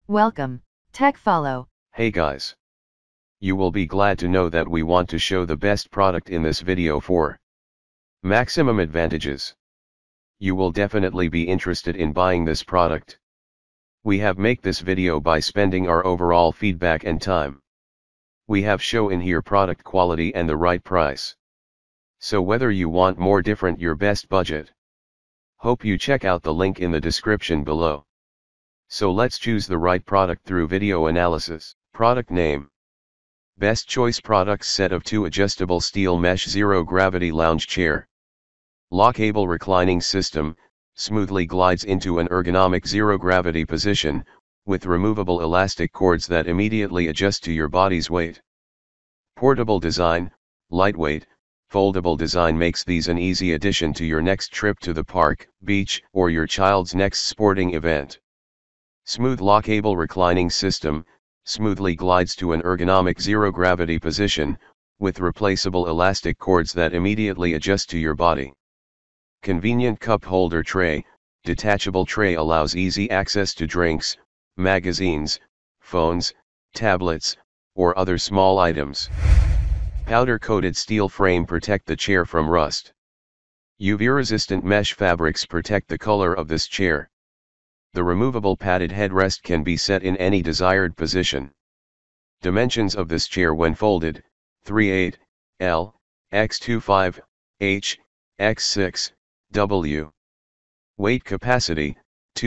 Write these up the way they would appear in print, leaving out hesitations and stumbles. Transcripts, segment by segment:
Welcome, Tech Follow. Hey guys. You will be glad to know that we want to show the best product in this video for maximum advantages. You will definitely be interested in buying this product. We have make this video by spending our overall feedback and time. We have show in here product quality and the right price. So whether you want more different your best budget. Hope you check out the link in the description below. So let's choose the right product through video analysis. Product name. Best choice products set of 2 adjustable steel mesh zero gravity lounge chair. Lockable reclining system, smoothly glides into an ergonomic zero gravity position, with removable elastic cords that immediately adjust to your body's weight. Portable design, lightweight, foldable design makes these an easy addition to your next trip to the park, beach, or your child's next sporting event. Smooth lockable reclining system, smoothly glides to an ergonomic zero-gravity position, with replaceable elastic cords that immediately adjust to your body. Convenient cup holder tray, detachable tray allows easy access to drinks, magazines, phones, tablets, or other small items. Powder-coated steel frame protect the chair from rust. UV-resistant mesh fabrics protect the color of this chair. The removable padded headrest can be set in any desired position. Dimensions of this chair when folded, 3/8, L, x25, H, x6, W. Weight capacity,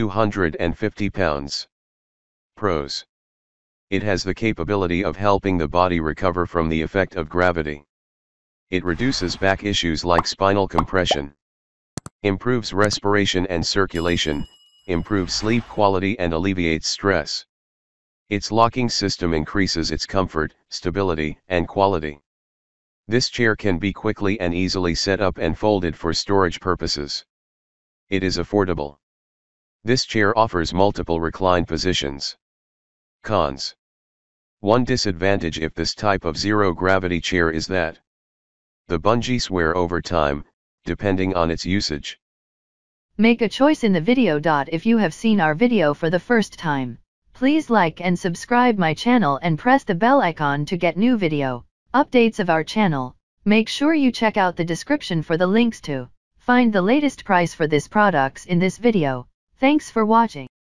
250 pounds. Pros. It has the capability of helping the body recover from the effect of gravity. It reduces back issues like spinal compression. Improves respiration and circulation, improves sleep quality and alleviates stress. Its locking system increases its comfort, stability, and quality. This chair can be quickly and easily set up and folded for storage purposes. It is affordable. This chair offers multiple recline positions. Cons. One disadvantage if this type of zero-gravity chair is that the bungees wear over time, depending on its usage. Make a choice in the video. If you have seen our video for the first time, please like and subscribe my channel and press the bell icon to get new video updates of our channel. Make sure you check out the description for the links to find the latest price for this products in this video. Thanks for watching.